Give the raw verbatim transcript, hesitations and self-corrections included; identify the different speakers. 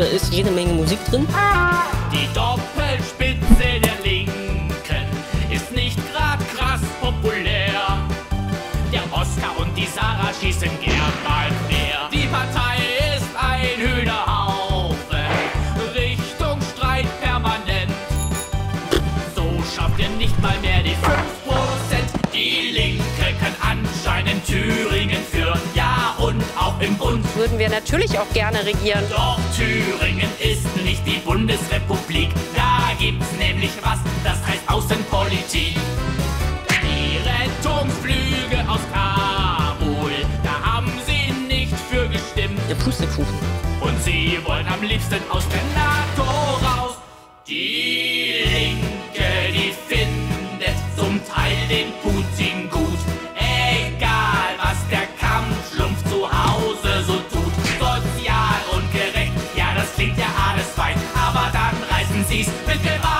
Speaker 1: Da ist jede Menge Musik drin.
Speaker 2: Die Doppelspitze der Linken ist nicht grad krass populär. Der Oscar und die Sarah schießen gern mal quer. Die Partei ist ein Hühnerhaufen, Richtung Streit permanent. So schafft ihr nicht mal mehr die fünf Prozent. Die Linke kann anscheinend Thüringen führen, ja und auch im Bund.
Speaker 3: Würden wir natürlich auch gerne regieren.
Speaker 2: Doch Thüringen ist nicht die Bundesrepublik. Da gibt's nämlich was, das heißt Außenpolitik. Die Rettungsflüge aus Kabul, da haben sie nicht für gestimmt.
Speaker 1: Der Pustekuchen.
Speaker 2: Und sie wollen am liebsten aus der NATO raus. Die Linke, die findet zum Teil den Putin gut. Egal, was der Kampfschlumpf zu Hause so tut. Sozial und gerecht, ja, das klingt ja alles fein. Aber dann reißen sie's mit Gewalt.